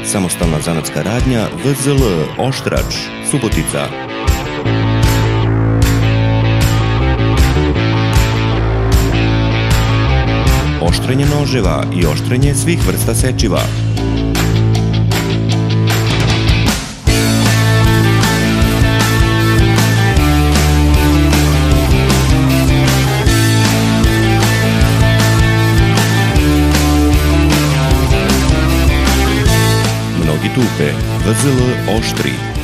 samostalna zanatska radnja VZL Oštrač, Subotica. Oštrenje noževa i oštrenje svih vrsta sečiva. Mnogi tupe, VZL Oštri.